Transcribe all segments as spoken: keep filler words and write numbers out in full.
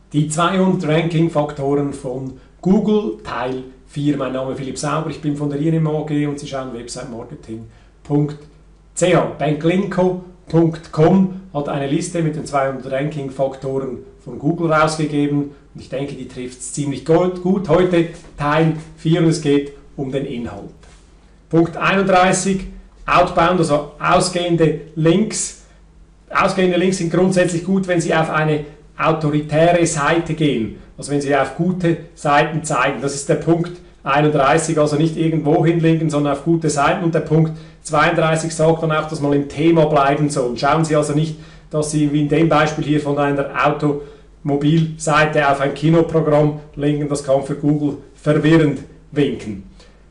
Die zweihundert Ranking-Faktoren von Google, Teil vier. Mein Name ist Philipp Sauber, ich bin von der I N M A G und Sie schauen website marketing punkt c h. banklinko punkt com hat eine Liste mit den zweihundert Ranking-Faktoren von Google rausgegeben und ich denke, die trifft es ziemlich gut. gut. Heute Teil vier und es geht um den Inhalt. Punkt einunddreißig, Outbound, also ausgehende Links. Ausgehende Links sind grundsätzlich gut, wenn Sie auf eine autoritäre Seite gehen, also wenn Sie auf gute Seiten zeigen. Das ist der Punkt einunddreißig, also nicht irgendwo hinlinken, sondern auf gute Seiten. Und der Punkt zweiunddreißig sagt dann auch, dass man im Thema bleiben soll. Schauen Sie also nicht, dass Sie wie in dem Beispiel hier von einer Automobilseite auf ein Kinoprogramm linken, das kann für Google verwirrend winken.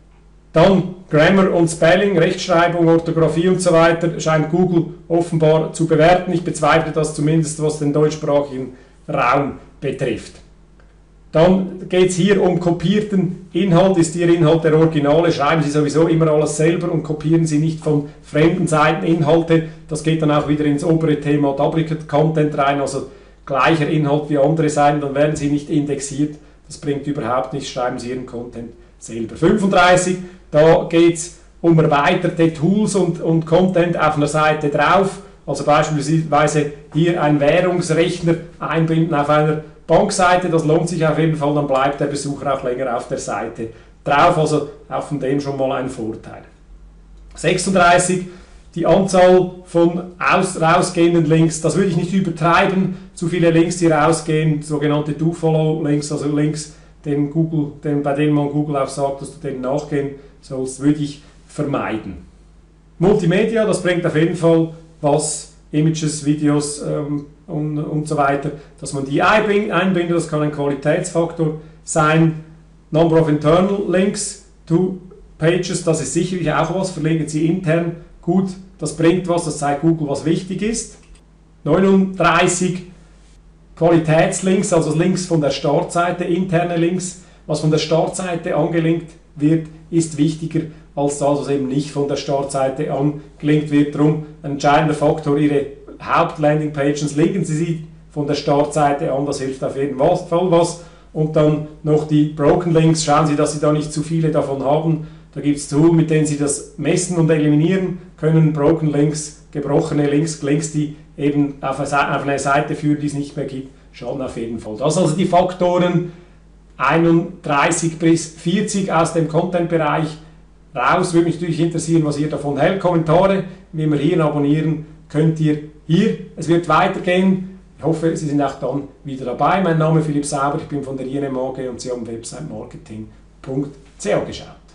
Dann Grammar und Spelling, Rechtschreibung, Orthographie und so weiter scheint Google offenbar zu bewerten. Ich bezweifle das zumindest, was den deutschsprachigen Raum betrifft. Dann geht es hier um kopierten Inhalt. Ist Ihr Inhalt der Originale? Schreiben Sie sowieso immer alles selber und kopieren Sie nicht von fremden Seiten Inhalte. Das geht dann auch wieder ins obere Thema Duplicate Content rein, also gleicher Inhalt wie andere Seiten, dann werden Sie nicht indexiert. Das bringt überhaupt nichts. Schreiben Sie Ihren Content selber. fünfunddreißig, da geht es um erweiterte Tools und, und Content auf einer Seite drauf. Also beispielsweise hier einen Währungsrechner einbinden auf einer Bankseite, das lohnt sich auf jeden Fall, dann bleibt der Besucher auch länger auf der Seite drauf, also auch von dem schon mal ein Vorteil. sechsunddreißig, die Anzahl von aus, rausgehenden Links, das würde ich nicht übertreiben, zu viele Links, die rausgehen, sogenannte Do-Follow-Links, also Links, den Google, den, bei denen man Google auch sagt, dass du denen nachgehen sollst, würde ich vermeiden. Multimedia, das bringt auf jeden Fall was, Images, Videos ähm, und, und so weiter, dass man die einbindet, das kann ein Qualitätsfaktor sein. Number of internal links to pages, das ist sicherlich auch was, verlinken Sie intern gut, das bringt was, das zeigt Google, was wichtig ist. neununddreißig, Qualitätslinks, also Links von der Startseite, interne Links, was von der Startseite angelinkt wird, ist wichtiger als das, was eben nicht von der Startseite angelinkt wird. Darum ein entscheidender Faktor, Ihre Haupt-Landing-Pages, linken Sie sie von der Startseite an, das hilft auf jeden Fall was. Und dann noch die Broken Links, schauen Sie, dass Sie da nicht zu viele davon haben. Da gibt es Tools, mit denen Sie das messen und eliminieren können. Broken Links, gebrochene Links, Links, die eben auf eine Seite führen, die es nicht mehr gibt, schaden auf jeden Fall. Das sind also die Faktoren einunddreißig bis vierzig aus dem Content-Bereich raus. Würde mich natürlich interessieren, was ihr davon hält. Kommentare, wie immer hier abonnieren, könnt ihr hier. Es wird weitergehen. Ich hoffe, Sie sind auch dann wieder dabei. Mein Name ist Philipp Sauber, ich bin von der I N M A G und Sie haben website marketing punkt c h geschaut.